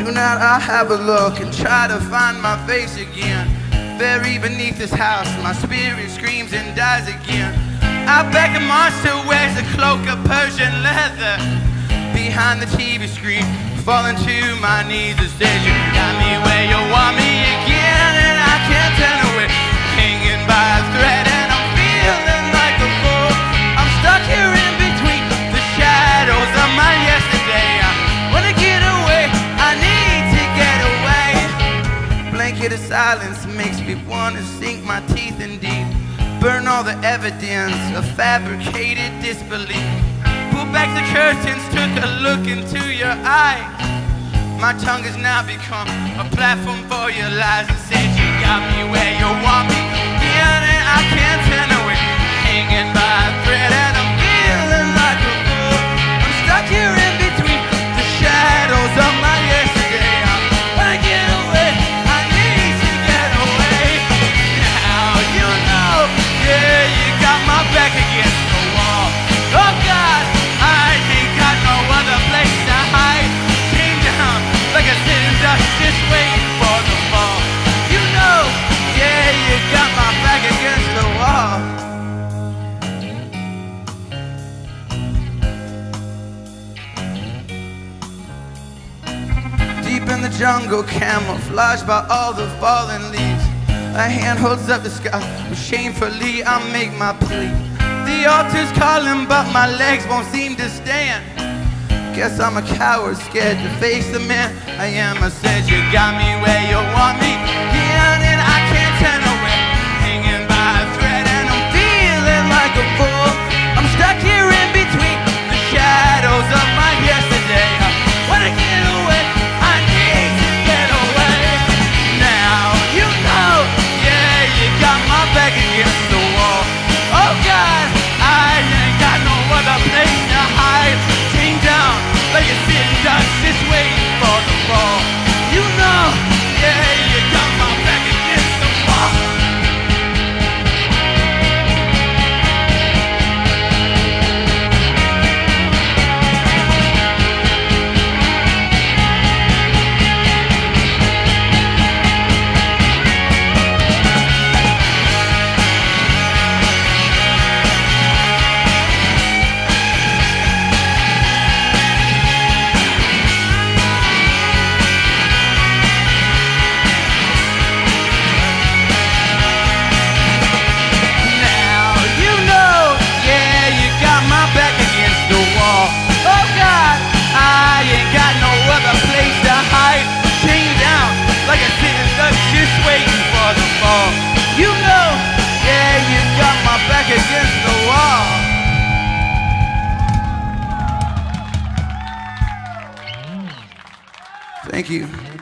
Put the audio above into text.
Tonight I'll have a look and try to find my face again. Buried beneath this house, my spirit screams and dies again. I bet a monster wears a cloak of Persian leather. Behind the TV screen, falling to my knees and says, you got me where you want me again, and I can't turn away. Hanging by a thread and I'm feeling like a fool. I'm stuck here in between the shadows of my yesterday. I wanna get away, I need to get away. Blanket of silence makes me wanna sink my teeth in deep. Burn all the evidence of fabricated disbelief. Pull back the curtains, took a look into your eyes. My tongue has now become a platform for your lies. And said you got me where you want me, yeah, and I can't turn away. Hanging by a thread and I'm feeling like a fool. I'm stuck here in between the shadows of my yesterday. I wanna get away, I need to get away. Now you know, yeah, you got my back against the wall. Oh God, I ain't got no other place to hide. Came down like a sitting duck, just waiting for the fall. You know, yeah, you got my back against the wall. Deep in the jungle, camouflaged by all the fallen leaves. A hand holds up the sky, shamefully I make my plea. The altar's calling, but my legs won't seem to stand. Guess I'm a coward, scared to face the man I am. I said you got me where you want me, yeah, and I can't turn away. Hanging by a thread and I'm feeling like a fool. I'm stuck here in between the shadows of my yesterday. I wanna get away, I need to get away. Now you know, yeah, you got my back against the wall. Oh God, I ain't got no other place to hide. Came down like a sitting duck, just waiting for the fall. You know, yeah, you got my back against the wall. Like a sitting duck, just waiting for the fall. You know, yeah, you got my back against the wall. Thank you.